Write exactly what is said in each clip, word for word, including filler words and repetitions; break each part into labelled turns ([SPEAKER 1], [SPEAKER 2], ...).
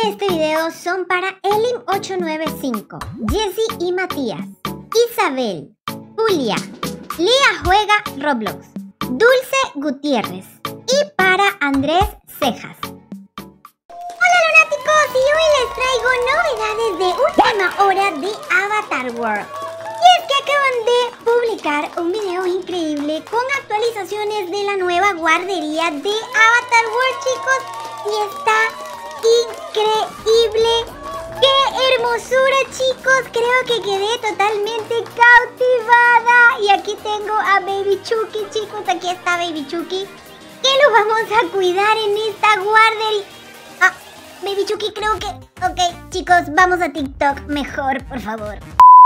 [SPEAKER 1] este video son para Elim ocho nueve cinco, Jessy y Matías, Isabel, Julia, Lía juega Roblox, Dulce Gutiérrez y para Andrés Cejas. Hola lunáticos, y hoy les traigo novedades de última hora de Avatar World. Y es que acaban de publicar un video increíble con actualizaciones de la nueva guardería de Avatar World, chicos, y está increíble. ¡Qué hermosura, chicos! Creo que quedé totalmente cautivada. Y aquí tengo a Baby Chucky, chicos. Aquí está Baby Chucky, que lo vamos a cuidar en esta guardería. Ah, Baby Chucky, creo que... Ok, chicos, vamos a TikTok mejor, por favor.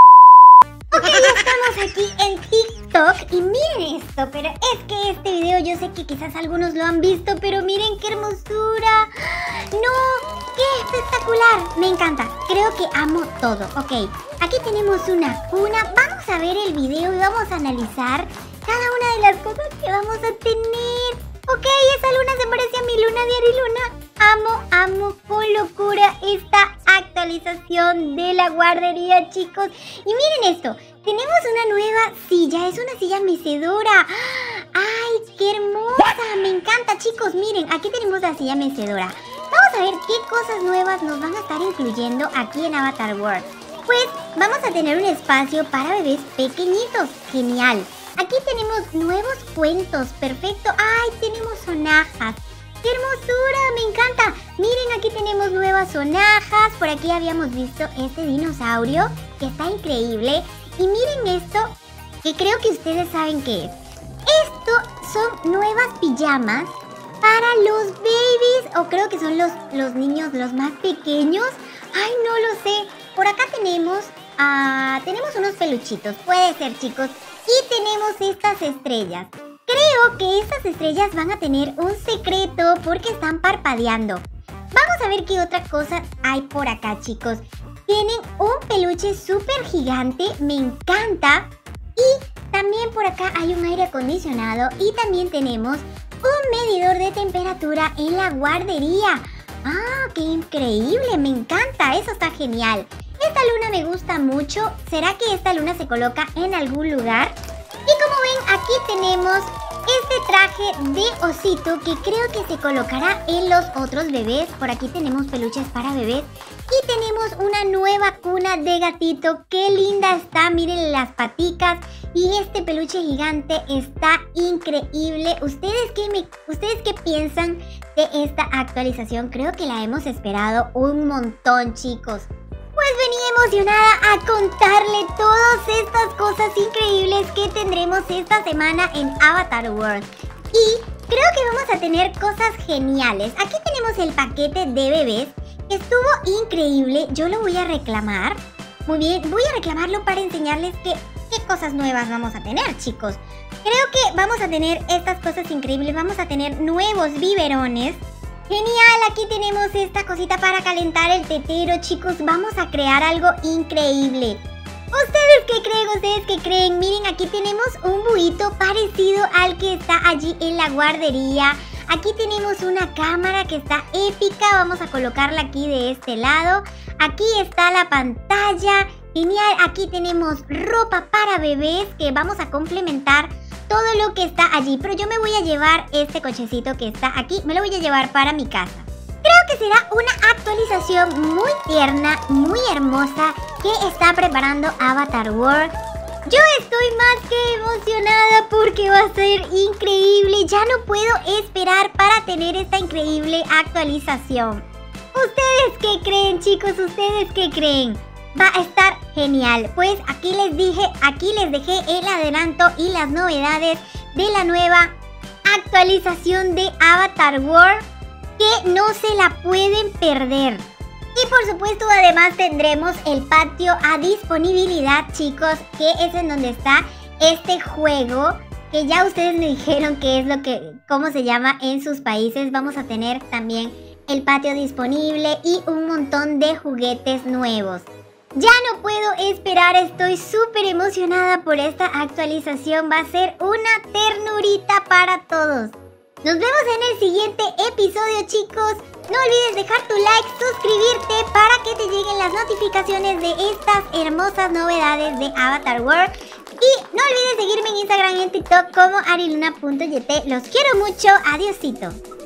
[SPEAKER 1] Ok, ya estamos aquí en TikTok y miren esto, pero es que este video yo sé que quizás algunos lo han visto, pero miren qué hermosura. ¡No! ¡Qué espectacular! Me encanta, creo que amo todo. Ok, aquí tenemos una cuna, vamos a ver el video y vamos a analizar cada una de las cosas que vamos a tener. Ok, esa luna se parece a mi luna de Ariluna. Amo, amo con locura esta actualización de la guardería, chicos. Y miren esto, tenemos una nueva silla, es una silla mecedora. ¡Ay, qué hermosa! Me encanta, chicos, miren, aquí tenemos la silla mecedora. Vamos a ver qué cosas nuevas nos van a estar incluyendo aquí en Avatar World. Pues vamos a tener un espacio para bebés pequeñitos, genial. Aquí tenemos nuevos cuentos, perfecto. ¡Ay, tenemos sonajas! ¡Qué hermosura! ¡Me encanta! Miren, aquí tenemos nuevas sonajas. Por aquí habíamos visto este dinosaurio, que está increíble. Y miren esto, que creo que ustedes saben qué es. Esto son nuevas pijamas para los babies, o creo que son los, los niños los más pequeños. ¡Ay, no lo sé! Por acá tenemos, uh, tenemos unos peluchitos, puede ser, chicos. Y tenemos estas estrellas. Creo que estas estrellas van a tener un secreto porque están parpadeando. Vamos a ver qué otra cosa hay por acá, chicos. Tienen un peluche súper gigante, me encanta. Y también por acá hay un aire acondicionado. Y también tenemos un medidor de temperatura en la guardería. ¡Ah, qué increíble! Me encanta, eso está genial. Esta luna me gusta mucho. ¿Será que esta luna se coloca en algún lugar? Y como ven, aquí tenemos este traje de osito que creo que se colocará en los otros bebés. Por aquí tenemos peluches para bebés. Y tenemos una nueva cuna de gatito. ¡Qué linda está! Miren las paticas. Y este peluche gigante está increíble. ¿Ustedes qué, me, ¿Ustedes qué piensan de esta actualización? Creo que la hemos esperado un montón, chicos. Pues venía emocionada a contarle todas estas cosas increíbles que tendremos esta semana en Avatar World. Y creo que vamos a tener cosas geniales. Aquí tenemos el paquete de bebés, que estuvo increíble. Yo lo voy a reclamar. Muy bien, voy a reclamarlo para enseñarles que, qué cosas nuevas vamos a tener, chicos. Creo que vamos a tener estas cosas increíbles. Vamos a tener nuevos biberones. Genial, aquí tenemos esta cosita para calentar el tetero, chicos. Vamos a crear algo increíble. ¿Ustedes qué creen? ¿Ustedes qué creen? Miren, aquí tenemos un buito parecido al que está allí en la guardería. Aquí tenemos una cámara que está épica. Vamos a colocarla aquí de este lado. Aquí está la pantalla. Genial, aquí tenemos ropa para bebés que vamos a complementar todo lo que está allí, pero yo me voy a llevar este cochecito que está aquí, me lo voy a llevar para mi casa. Creo que será una actualización muy tierna, muy hermosa que está preparando Avatar World. Yo estoy más que emocionada porque va a ser increíble. Ya no puedo esperar para tener esta increíble actualización. ¿Ustedes qué creen, chicos? ¿Ustedes qué creen? Va a estar genial. Pues aquí les dije, aquí les dejé el adelanto y las novedades de la nueva actualización de Avatar World, que no se la pueden perder. Y por supuesto además tendremos el patio a disponibilidad, chicos, que es en donde está este juego, que ya ustedes me dijeron qué es lo que, cómo se llama en sus países. Vamos a tener también el patio disponible y un montón de juguetes nuevos. Ya no puedo esperar, estoy súper emocionada por esta actualización. Va a ser una ternurita para todos. Nos vemos en el siguiente episodio, chicos. No olvides dejar tu like, suscribirte para que te lleguen las notificaciones de estas hermosas novedades de Avatar World. Y no olvides seguirme en Instagram y en TikTok como ariluna punto y t. Los quiero mucho. Adiosito.